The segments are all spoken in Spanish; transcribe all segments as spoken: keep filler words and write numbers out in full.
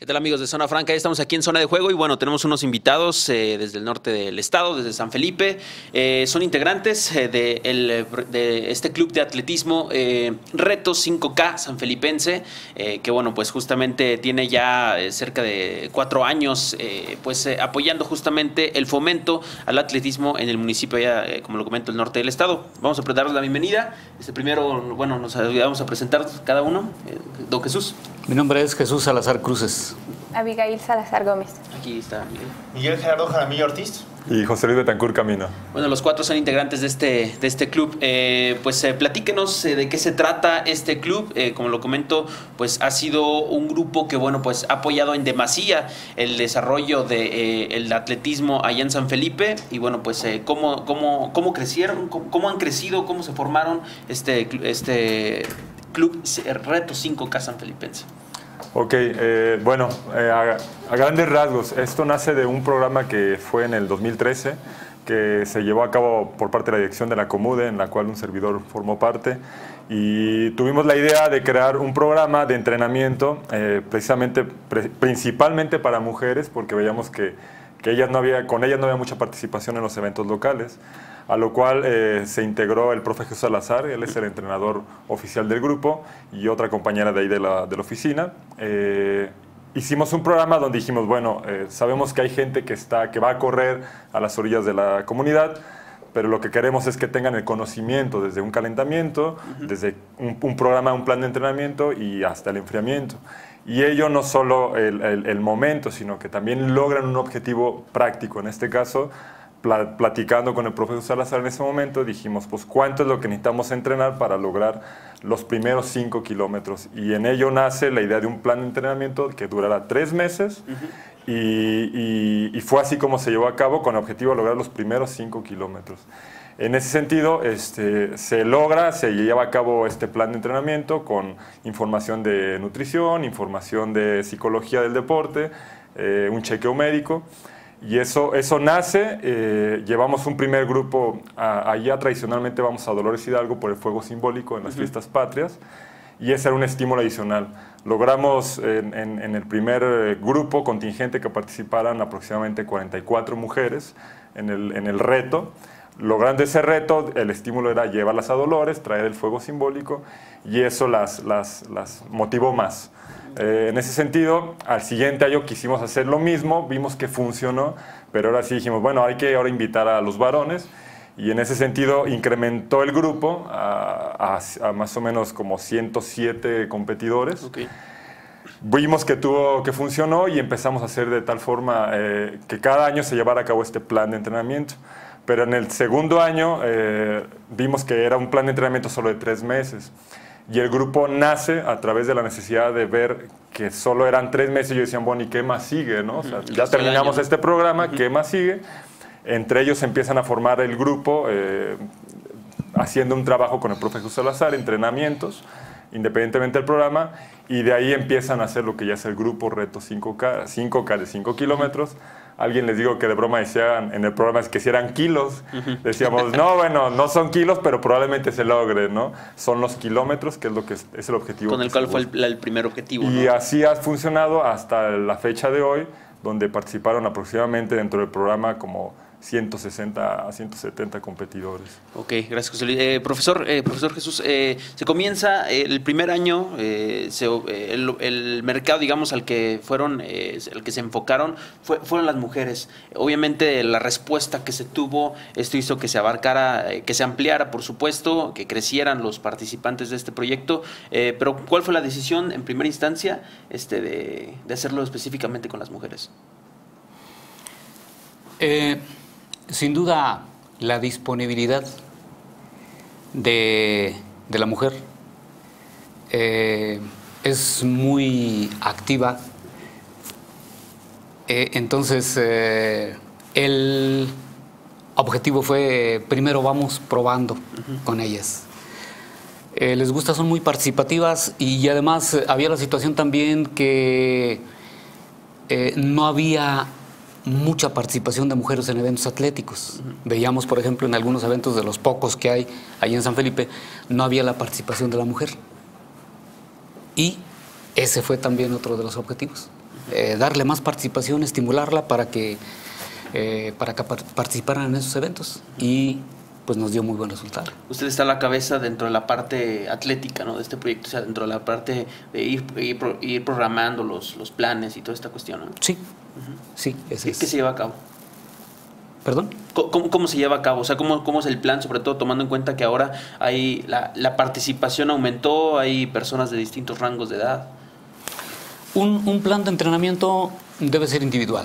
¿Qué tal, amigos de Zona Franca? Ya estamos aquí en Zona de Juego y bueno, tenemos unos invitados eh, desde el norte del estado, desde San Felipe. Eh, son integrantes eh, de, el, de este club de atletismo eh, Reto cinco K sanfelipense, eh, que bueno, pues justamente tiene ya eh, cerca de cuatro años eh, pues eh, apoyando justamente el fomento al atletismo en el municipio, ya eh, como lo comento, el norte del estado. Vamos a darles la bienvenida. Este primero, bueno, nos ayudamos a presentar cada uno. Eh, don Jesús. Mi nombre es Jesús Salazar Cruces. Abigail Salazar Gómez. Aquí está Miguel. Miguel Gerardo Jaramillo Ortiz. Y José Luis Betancur Camino. Bueno, los cuatro son integrantes de este, de este club. Eh, pues eh, platíquenos eh, de qué se trata este club. Eh, como lo comento, pues ha sido un grupo que, bueno, pues ha apoyado en demasía el desarrollo del de, eh, atletismo allá en San Felipe. Y bueno, pues eh, cómo, cómo, cómo crecieron, cómo, cómo han crecido, cómo se formaron este, este club Reto cinco K sanfelipense. Ok, eh, bueno, eh, a, a grandes rasgos, esto nace de un programa que fue en el dos mil trece, que se llevó a cabo por parte de la dirección de la Comude, en la cual un servidor formó parte, y tuvimos la idea de crear un programa de entrenamiento, eh, precisamente, pre, principalmente para mujeres, porque veíamos que, que ellas no había, con ellas no había mucha participación en los eventos locales, a lo cual eh, se integró el profe Jesús Salazar, él es el entrenador oficial del grupo, y otra compañera de ahí de la, de la oficina. Eh, hicimos un programa donde dijimos, bueno, eh, sabemos que hay gente que, está, que va a correr a las orillas de la comunidad, pero lo que queremos es que tengan el conocimiento desde un calentamiento, uh-huh. desde un, un programa, un plan de entrenamiento y hasta el enfriamiento. Y ello no solo el, el, el momento, sino que también logran un objetivo práctico. En este caso, platicando con el profesor Salazar en ese momento, dijimos, pues, ¿cuánto es lo que necesitamos entrenar para lograr los primeros cinco kilómetros? Y en ello nace la idea de un plan de entrenamiento que durará tres meses, uh-huh. y, y, y fue así como se llevó a cabo, con el objetivo de lograr los primeros cinco kilómetros. En ese sentido, este, se logra, se lleva a cabo este plan de entrenamiento con información de nutrición, información de psicología del deporte, eh, un chequeo médico. Y eso, eso nace, eh, llevamos un primer grupo, a, allá tradicionalmente vamos a Dolores Hidalgo por el fuego simbólico en las uh-huh. fiestas patrias, y ese era un estímulo adicional. Logramos en, en, en el primer grupo contingente que participaran aproximadamente cuarenta y cuatro mujeres en el, en el reto. Logrando ese reto, el estímulo era llevarlas a Dolores, traer el fuego simbólico, y eso las, las, las motivó más. Eh, en ese sentido, al siguiente año quisimos hacer lo mismo, vimos que funcionó, pero ahora sí dijimos, bueno, hay que ahora invitar a los varones, y en ese sentido incrementó el grupo a, a, a más o menos como ciento siete competidores. Okay. Vimos que, tuvo, que funcionó y empezamos a hacer de tal forma eh, que cada año se llevara a cabo este plan de entrenamiento. Pero en el segundo año eh, vimos que era un plan de entrenamiento solo de tres meses. Y el grupo nace a través de la necesidad de ver que solo eran tres meses. Y ellos decían, bueno, ¿y qué más sigue? ¿No? O sea, ya terminamos este programa, ¿qué más sigue? Entre ellos empiezan a formar el grupo, eh, haciendo un trabajo con el profesor Salazar, entrenamientos, independientemente del programa, y de ahí empiezan a hacer lo que ya es el grupo Reto cinco K, cinco K de cinco kilómetros. Alguien les digo que de broma decían en el programa es que si eran kilos, uh-huh. decíamos, no, bueno, no son kilos, pero probablemente se logre, ¿no? Son los kilómetros, que es lo que es, es el objetivo. Con el cual fue el, el primer objetivo, Y ¿no? así ha funcionado hasta la fecha de hoy, donde participaron aproximadamente dentro del programa como ciento sesenta a ciento setenta competidores. Ok, gracias, José Luis. Eh, profesor, eh, profesor Jesús, eh, se comienza eh, el primer año, eh, se, eh, el, el mercado, digamos, al que fueron, eh, al que se enfocaron, fue, fueron las mujeres. Obviamente, la respuesta que se tuvo, esto hizo que se abarcara, eh, que se ampliara, por supuesto, que crecieran los participantes de este proyecto. Eh, pero, ¿cuál fue la decisión en primera instancia este, de, de hacerlo específicamente con las mujeres? Eh... Sin duda, la disponibilidad de, de la mujer eh, es muy activa. Eh, entonces, eh, el objetivo fue, primero vamos probando uh-huh. con ellas. Eh, les gusta, son muy participativas, y además había la situación también que eh, no había mucha participación de mujeres en eventos atléticos. Uh-huh. Veíamos, por ejemplo, en algunos eventos de los pocos que hay ahí en San Felipe, no había la participación de la mujer. Y ese fue también otro de los objetivos. eh, darle más participación, estimularla para que, eh, para que participaran en esos eventos y pues nos dio muy buen resultado. Usted está a la cabeza dentro de la parte atlética, ¿no?, de este proyecto, o sea, dentro de la parte de ir, ir, ir programando los, los planes y toda esta cuestión, ¿no? Sí, uh-huh. sí. Ese ¿Qué, es. ¿Qué se lleva a cabo? ¿Perdón? ¿Cómo, cómo se lleva a cabo? O sea, ¿cómo, cómo es el plan? Sobre todo tomando en cuenta que ahora hay la, la participación aumentó, hay personas de distintos rangos de edad. Un, un plan de entrenamiento debe ser individual,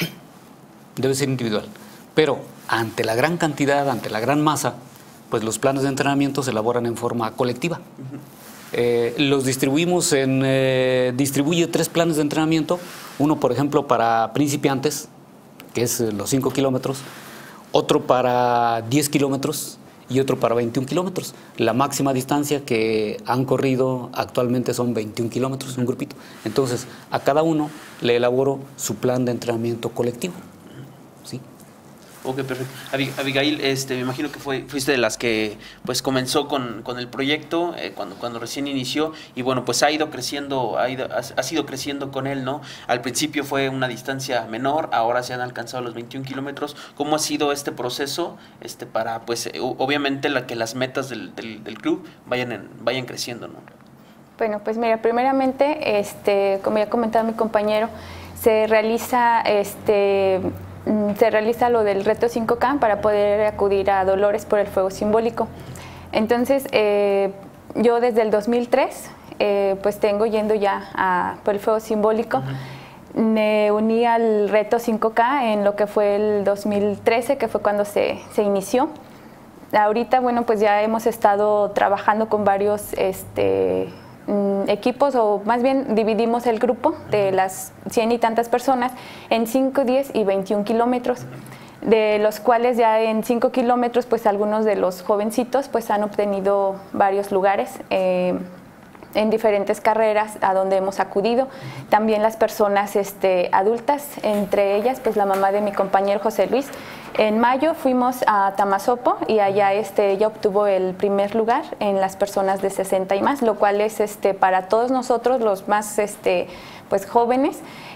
debe ser individual, pero ante la gran cantidad, ante la gran masa, pues los planes de entrenamiento se elaboran en forma colectiva. Uh-huh. eh, los distribuimos en, eh, distribuye tres planes de entrenamiento, uno por ejemplo para principiantes, que es los cinco kilómetros, otro para diez kilómetros y otro para veintiún kilómetros. La máxima distancia que han corrido actualmente son veintiún kilómetros, un grupito. Entonces, a cada uno le elaboro su plan de entrenamiento colectivo. ¿Sí? Ok, perfecto. Abigail, este, me imagino que fue, fuiste de las que pues comenzó con, con el proyecto eh, cuando, cuando recién inició y bueno, pues ha ido creciendo, ha, ido, ha, ha sido creciendo con él, ¿no? Al principio fue una distancia menor, ahora se han alcanzado los veintiún kilómetros. ¿Cómo ha sido este proceso este, para, pues, obviamente la que las metas del, del, del club vayan, en, vayan creciendo, ¿no? Bueno, pues mira, primeramente, este, como ya comentaba mi compañero, se realiza este se realiza lo del reto cinco K para poder acudir a Dolores por el fuego simbólico. Entonces, eh, yo desde el dos mil tres, eh, pues tengo yendo ya a, por el fuego simbólico. Uh-huh. Me uní al reto cinco K en lo que fue el dos mil trece, que fue cuando se, se inició. Ahorita, bueno, pues ya hemos estado trabajando con varios este, equipos, o más bien dividimos el grupo de las cien y tantas personas en cinco, diez y veintiún kilómetros, de los cuales ya en cinco kilómetros pues algunos de los jovencitos pues han obtenido varios lugares eh, en diferentes carreras a donde hemos acudido. También las personas este, adultas, entre ellas pues la mamá de mi compañero José Luis. En mayo fuimos a Tamazopo y allá este, ella obtuvo el primer lugar en las personas de sesenta y más, lo cual es este, para todos nosotros los más este, pues, jóvenes,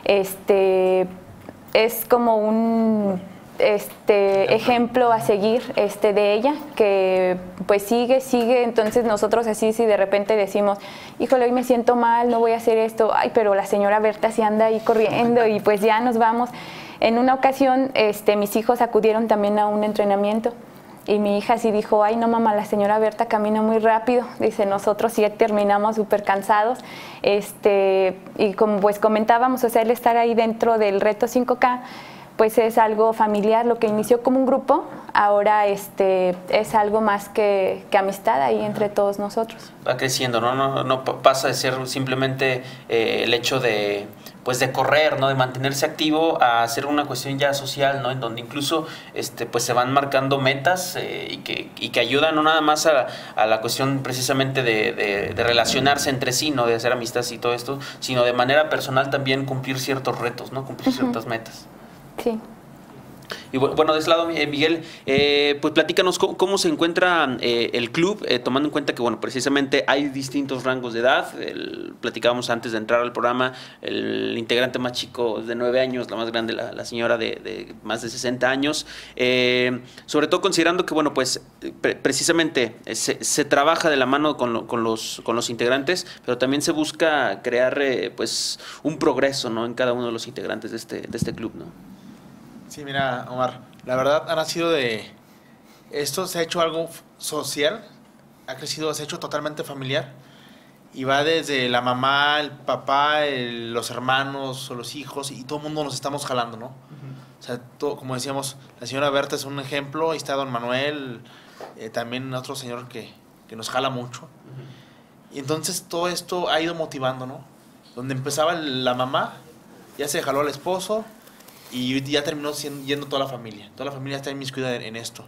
este, es como un este, ejemplo a seguir este, de ella, que pues sigue, sigue. Entonces nosotros así, si de repente decimos, híjole, hoy me siento mal, no voy a hacer esto, ay, pero la señora Berta sí anda ahí corriendo y pues ya nos vamos. En una ocasión, este, mis hijos acudieron también a un entrenamiento y mi hija sí dijo, ay no mamá, la señora Berta camina muy rápido. Dice, nosotros sí terminamos súper cansados. Este, y como pues comentábamos, o sea, el estar ahí dentro del reto cinco K, pues es algo familiar. Lo que inició como un grupo, ahora este, es algo más que, que amistad ahí entre todos nosotros. Va creciendo, ¿no? No, no pasa de ser simplemente eh, el hecho de... pues de correr, ¿no? De mantenerse activo a hacer una cuestión ya social, ¿no? En donde incluso este, pues se van marcando metas eh, y, que, y que ayudan no nada más a, a la cuestión precisamente de, de, de relacionarse entre sí, ¿no? De hacer amistades y todo esto, sino de manera personal también cumplir ciertos retos, ¿no? Cumplir uh-huh. ciertas metas. Sí. Y bueno, de ese lado, Miguel, eh, pues platícanos cómo, cómo se encuentra eh, el club, eh, tomando en cuenta que, bueno, precisamente hay distintos rangos de edad. El, platicábamos antes de entrar al programa, el integrante más chico de nueve años, la más grande, la, la señora de, de más de sesenta años. Eh, sobre todo considerando que, bueno, pues pre precisamente se, se trabaja de la mano con, lo, con, los, con los integrantes, pero también se busca crear, eh, pues, un progreso, ¿no? En cada uno de los integrantes de este, de este club, ¿no? Sí, mira, Omar, la verdad ha nacido de... Esto se ha hecho algo social, ha crecido, se ha hecho totalmente familiar y va desde la mamá, el papá, el, los hermanos o los hijos y todo el mundo nos estamos jalando, ¿no? Uh-huh. O sea, todo, como decíamos, la señora Berta es un ejemplo, ahí está don Manuel, eh, también otro señor que, que nos jala mucho. Uh-huh. Y entonces todo esto ha ido motivando, ¿no? Donde empezaba la mamá, ya se jaló al esposo, y ya terminó siendo, yendo toda la familia. Toda la familia está inmiscuida en, en esto.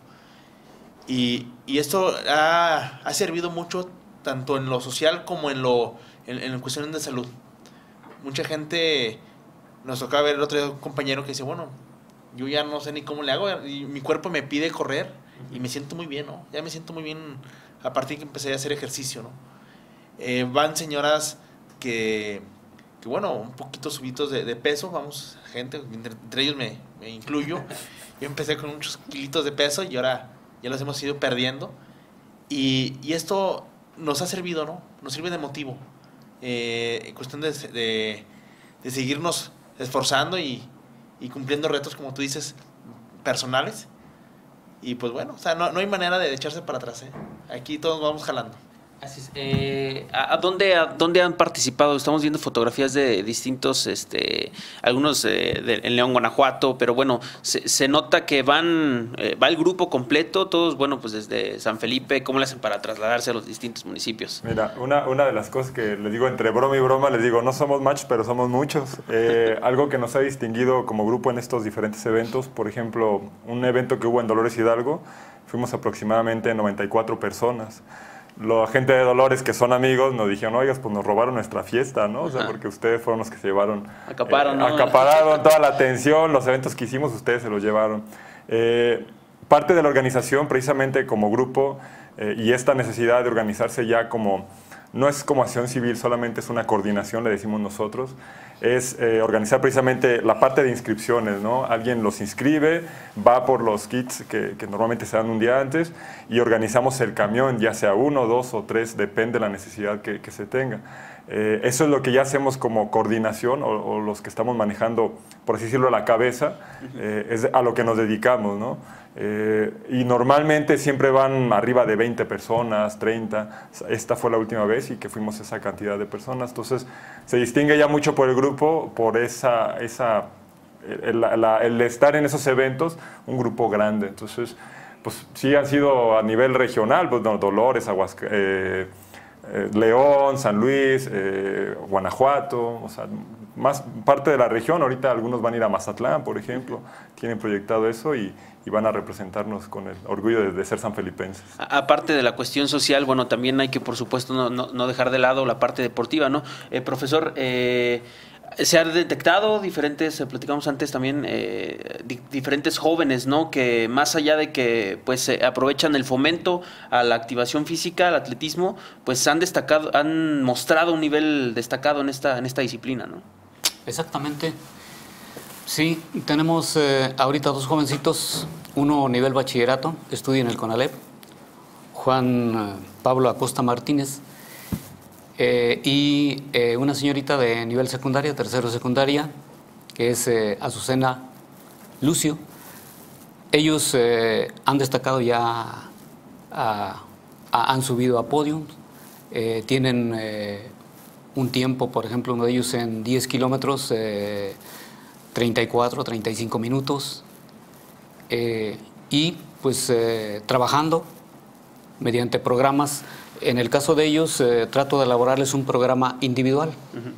Y, y esto ha, ha servido mucho tanto en lo social como en lo en, en cuestiones de salud. Mucha gente, nos tocaba ver el otro día un compañero que dice, bueno, yo ya no sé ni cómo le hago, y mi cuerpo me pide correr y me siento muy bien, ¿no? Ya me siento muy bien a partir de que empecé a hacer ejercicio, ¿no? Eh, van señoras que... que bueno, un poquito subidos de, de peso, vamos, gente, entre, entre ellos me, me incluyo. Yo empecé con muchos kilitos de peso y ahora ya los hemos ido perdiendo. Y, y esto nos ha servido, ¿no? Nos sirve de motivo. Eh, en cuestión de, de, de seguirnos esforzando y, y cumpliendo retos, como tú dices, personales. Y pues bueno, o sea, no, no hay manera de echarse para atrás, ¿eh? Aquí todos vamos jalando. Así es. Eh, ¿a, a dónde, a dónde han participado? Estamos viendo fotografías de distintos, este, algunos eh, de, en León, Guanajuato, pero bueno, se, se nota que van, eh, va el grupo completo, todos, bueno, pues desde San Felipe. ¿Cómo le hacen para trasladarse a los distintos municipios? Mira, una, una de las cosas que les digo entre broma y broma, les digo, no somos match, pero somos muchos. Eh, algo que nos ha distinguido como grupo en estos diferentes eventos, por ejemplo, un evento que hubo en Dolores Hidalgo, fuimos aproximadamente noventa y cuatro personas. La gente de Dolores, que son amigos, nos dijeron, oigas, pues nos robaron nuestra fiesta, ¿no? O sea, porque ustedes fueron los que se llevaron... Acaparon, eh, ¿no? Acapararon toda la atención, los eventos que hicimos, ustedes se los llevaron. Eh, parte de la organización, precisamente como grupo, eh, y esta necesidad de organizarse ya como... No es como acción civil, solamente es una coordinación, le decimos nosotros. Es eh, organizar precisamente la parte de inscripciones, ¿no? Alguien los inscribe, va por los kits que, que normalmente se dan un día antes y organizamos el camión, ya sea uno, dos o tres, depende de la necesidad que, que se tenga. Eh, eso es lo que ya hacemos como coordinación o, o los que estamos manejando, por así decirlo, la cabeza, eh, es a lo que nos dedicamos, ¿no? Eh, y normalmente siempre van arriba de veinte personas, treinta. Esta fue la última vez y que fuimos esa cantidad de personas. Entonces se distingue ya mucho por el grupo, por esa, esa, el, la, el estar en esos eventos, un grupo grande. Entonces, pues sí han sido a nivel regional, pues no, Dolores, Aguascalientes, eh, eh, León, San Luis, eh, Guanajuato, o sea, más parte de la región. Ahorita algunos van a ir a Mazatlán, por ejemplo, tienen proyectado eso y, y van a representarnos con el orgullo de, de ser sanfelipenses. Aparte de la cuestión social, bueno, también hay que, por supuesto, no, no, no dejar de lado la parte deportiva, ¿no? Eh, profesor, eh, se han detectado diferentes, eh, platicamos antes también, eh, di diferentes jóvenes, ¿no? Que más allá de que pues eh, aprovechan el fomento a la activación física, al atletismo, pues han destacado, han mostrado un nivel destacado en esta, en esta disciplina, ¿no? Exactamente. Sí, tenemos eh, ahorita dos jovencitos, uno nivel bachillerato, estudia en el CONALEP, Juan eh, Pablo Acosta Martínez, eh, y eh, una señorita de nivel secundaria, tercero secundaria, que es eh, Azucena Lucio. Ellos eh, han destacado ya, a, a, han subido a podium, eh, tienen eh, un tiempo, por ejemplo, uno de ellos en diez kilómetros, eh, treinta y cuatro, treinta y cinco minutos, eh, y pues eh, trabajando mediante programas. En el caso de ellos, eh, trato de elaborarles un programa individual. Uh-huh.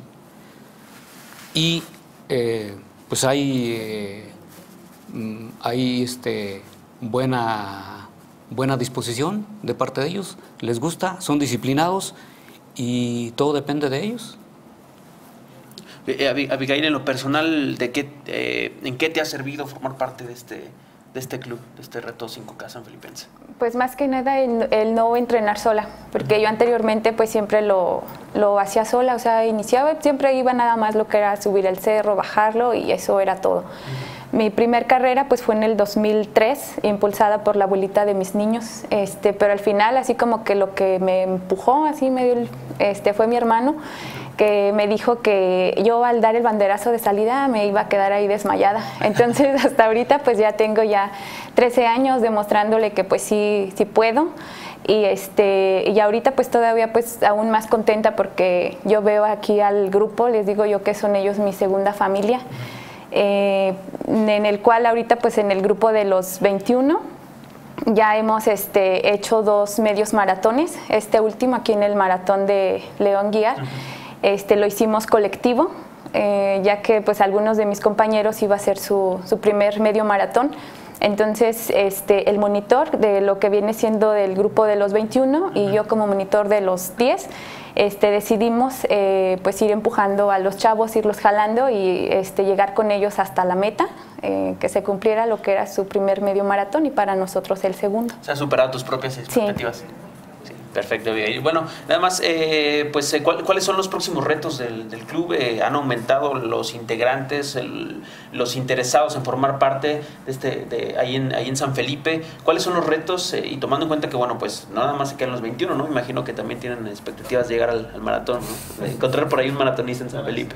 Y eh, pues hay, eh, hay este, buena, buena disposición de parte de ellos, les gusta, son disciplinados y todo depende de ellos. Abigail, en lo personal, ¿de qué, eh, ¿en qué te ha servido formar parte de este, de este club, de este Reto cinco K sanfelipense? Pues más que nada el, el no entrenar sola, porque uh-huh. yo anteriormente pues siempre lo, lo hacía sola, o sea, iniciaba, siempre iba nada más lo que era subir el cerro, bajarlo y eso era todo. Uh-huh. Mi primer carrera pues fue en el dos mil tres, impulsada por la abuelita de mis niños, este, pero al final así como que lo que me empujó, así medio, este, fue mi hermano, que me dijo que yo al dar el banderazo de salida me iba a quedar ahí desmayada. Entonces hasta ahorita pues ya tengo ya trece años demostrándole que pues sí, sí puedo. Y, este, y ahorita pues todavía pues aún más contenta porque yo veo aquí al grupo, les digo yo que son ellos mi segunda familia, eh, en el cual ahorita pues en el grupo de los veintiuno ya hemos este, hecho dos medios maratones, este último aquí en el maratón de León Guiar. Uh-huh. Este, lo hicimos colectivo, eh, ya que pues algunos de mis compañeros iba a ser su, su primer medio maratón. Entonces este, el monitor de lo que viene siendo del grupo de los veintiuno y yo como monitor de los diez, este, decidimos eh, pues ir empujando a los chavos, irlos jalando y este, llegar con ellos hasta la meta, eh, que se cumpliera lo que era su primer medio maratón y para nosotros el segundo. O sea, superado tus propias expectativas. Sí. Perfecto. Y bueno, nada más, eh, pues, ¿cuál, ¿cuáles son los próximos retos del, del club? Eh, ¿Han aumentado los integrantes, el, los interesados en formar parte de este, de ahí en, ahí en San Felipe? ¿Cuáles son los retos? Eh, y tomando en cuenta que, bueno, pues, no nada más se quedan los veintiuno, ¿no? Imagino que también tienen expectativas de llegar al, al maratón, ¿no? De encontrar por ahí un maratonista en San Felipe.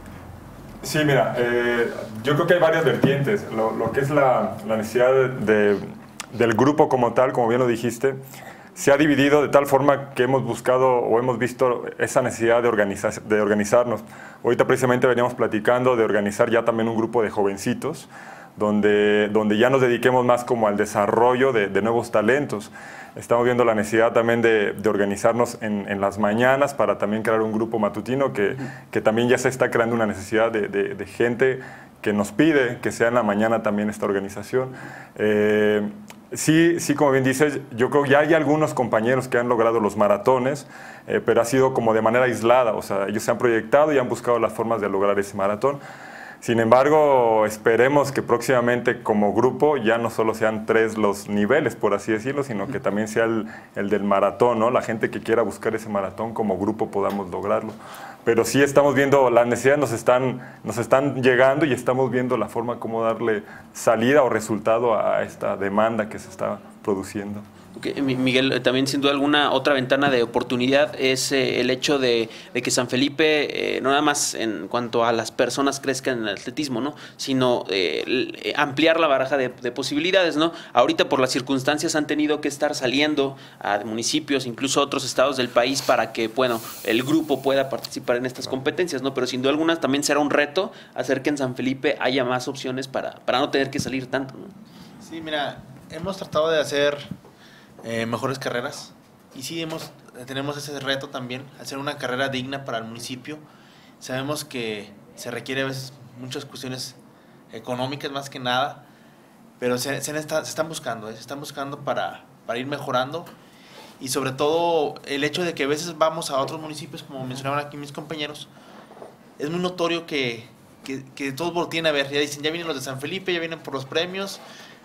Sí, mira, eh, yo creo que hay varias vertientes. Lo, lo que es la, la necesidad de, de, del grupo como tal, como bien lo dijiste, se ha dividido de tal forma que hemos buscado o hemos visto esa necesidad de, organizar, de organizarnos. Ahorita precisamente veníamos platicando de organizar ya también un grupo de jovencitos, donde, donde ya nos dediquemos más como al desarrollo de, de nuevos talentos. Estamos viendo la necesidad también de, de organizarnos en, en las mañanas para también crear un grupo matutino que, que también ya se está creando una necesidad de, de, de gente que nos pide que sea en la mañana también esta organización. Eh, Sí, sí, como bien dices, yo creo que ya hay algunos compañeros que han logrado los maratones, eh, pero ha sido como de manera aislada, o sea, ellos se han proyectado y han buscado las formas de lograr ese maratón. Sin embargo, esperemos que próximamente como grupo ya no solo sean tres los niveles, por así decirlo, sino que también sea el, el del maratón, ¿no? La gente que quiera buscar ese maratón como grupo podamos lograrlo. Pero sí estamos viendo, las necesidades nos están, nos están llegando y estamos viendo la forma como darle salida o resultado a esta demanda que se está produciendo. Okay. Miguel, también sin duda alguna otra ventana de oportunidad es eh, el hecho de, de que San Felipe, eh, no nada más en cuanto a las personas crezcan en el atletismo, ¿no? Sino eh, ampliar la baraja de, de posibilidades, ¿no? Ahorita por las circunstancias han tenido que estar saliendo a municipios, incluso a otros estados del país para que, bueno, el grupo pueda participar en estas competencias, ¿no? Pero sin duda alguna también será un reto hacer que en San Felipe haya más opciones para, para no tener que salir tanto, ¿no? Sí, mira, hemos tratado de hacer Eh, mejores carreras y sí hemos, tenemos ese reto también, hacer una carrera digna para el municipio. Sabemos que se requiere a veces muchas cuestiones económicas más que nada, pero se, se, está, se están buscando, ¿eh? se están buscando para, para ir mejorando, y sobre todo el hecho de que a veces vamos a otros municipios, como mencionaban aquí mis compañeros, es muy notorio que, que, que todos voltean a ver, ya dicen, ya vienen los de San Felipe, ya vienen por los premios,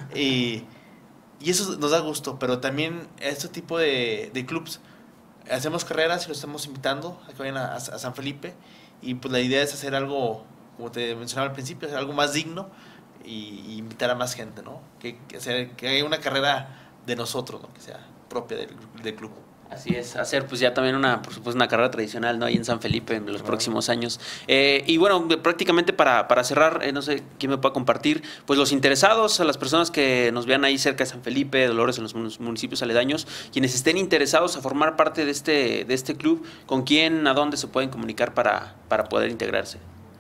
y Y eso nos da gusto, pero también este tipo de, de clubs, hacemos carreras y los estamos invitando a que vayan a, a San Felipe, y pues la idea es hacer algo, como te mencionaba al principio, hacer algo más digno y, y invitar a más gente, ¿no? Que, que, hacer, que haya una carrera de nosotros, ¿no? Que sea propia del, del club. Así es, hacer pues ya también una, por supuesto, una carrera tradicional, ¿no? Ahí en San Felipe en los claro. próximos años. Eh, y bueno, prácticamente para, para cerrar, eh, no sé quién me pueda compartir, pues los interesados, a las personas que nos vean ahí cerca de San Felipe, Dolores, en los municipios aledaños, quienes estén interesados a formar parte de este, de este club, ¿con quién, a dónde se pueden comunicar para, para poder integrarse?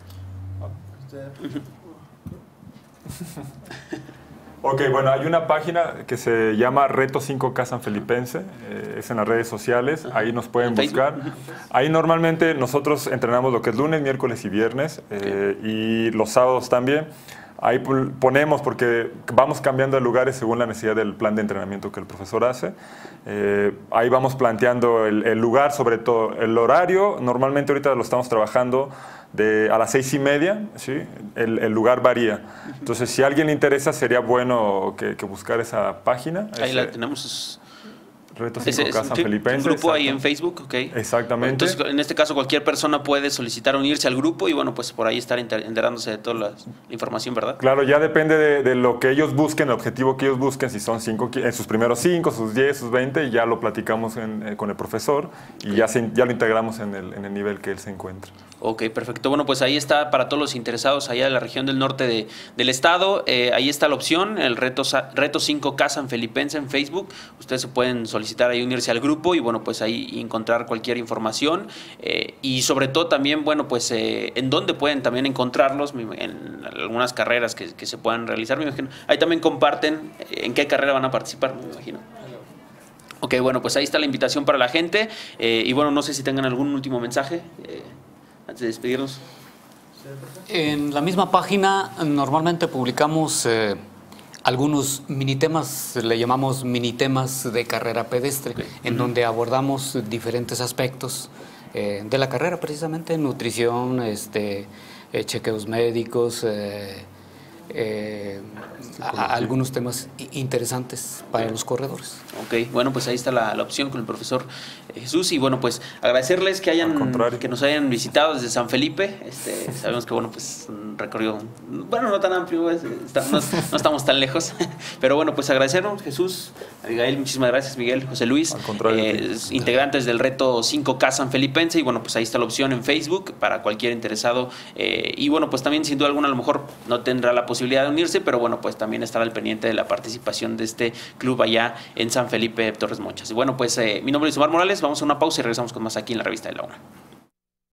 Ok, bueno, hay una página que se llama Reto cinco K Sanfelipense, eh, es en las redes sociales, ahí nos pueden buscar. Ahí normalmente nosotros entrenamos lo que es lunes, miércoles y viernes, eh, y los sábados también. Ahí ponemos, porque vamos cambiando de lugares según la necesidad del plan de entrenamiento que el profesor hace. Eh, ahí vamos planteando el, el lugar, sobre todo el horario. Normalmente ahorita lo estamos trabajando de, a las seis y media, ¿sí? el, el lugar varía. Entonces, si a alguien le interesa, sería bueno que, que buscar esa página. Ahí ese, la tenemos. Reto cinco K Sanfelipense. Un grupo ahí en Facebook, ok. Exactamente. Entonces, en este caso, cualquier persona puede solicitar unirse al grupo y, bueno, pues por ahí estar enterándose de toda la, la información, ¿verdad? Claro, ya depende de, de lo que ellos busquen, el objetivo que ellos busquen, si son cinco, en sus primeros cinco, sus diez, sus veinte, y ya lo platicamos en, eh, con el profesor y okay. ya, se, ya lo integramos en el, en el nivel que él se encuentra. Ok, perfecto. Bueno, pues ahí está para todos los interesados allá de la región del norte de, del estado. Eh, ahí está la opción, el reto, reto cinco K Sanfelipense en Facebook. Ustedes se pueden solicitar ahí unirse al grupo y, bueno, pues ahí encontrar cualquier información. Eh, y sobre todo también, bueno, pues eh, en dónde pueden también encontrarlos, en algunas carreras que, que se puedan realizar, me imagino. Ahí también comparten en qué carrera van a participar, me imagino. Ok, bueno, pues ahí está la invitación para la gente. Eh, y bueno, no sé si tengan algún último mensaje. Eh, Antes de despedirnos. En la misma página normalmente publicamos eh, algunos mini temas, le llamamos mini temas de carrera pedestre, okay. en uh-huh. donde abordamos diferentes aspectos eh, de la carrera, precisamente nutrición, este, eh, chequeos médicos, eh, eh, a, a algunos temas interesantes para los corredores. Ok, bueno, pues ahí está la, la opción con el profesor Jesús. Y bueno, pues agradecerles que hayan que nos hayan visitado desde San Felipe. Este, sabemos que bueno, pues un recorrido, bueno, no tan amplio, pues, está, no, no estamos tan lejos. Pero bueno, pues agradecernos, Jesús, Abigail, muchísimas gracias, Miguel, José Luis, eh, integrantes del reto cinco K sanfelipense. Y bueno, pues ahí está la opción en Facebook para cualquier interesado. Eh, y bueno, pues también sin duda alguna a lo mejor no tendrá la posibilidad de unirse, pero bueno, pues también estar al pendiente de la participación de este club allá en San Felipe Torres Mochas. Y bueno, pues eh, mi nombre es Omar Morales, vamos a una pausa y regresamos con más aquí en la Revista de la UNA.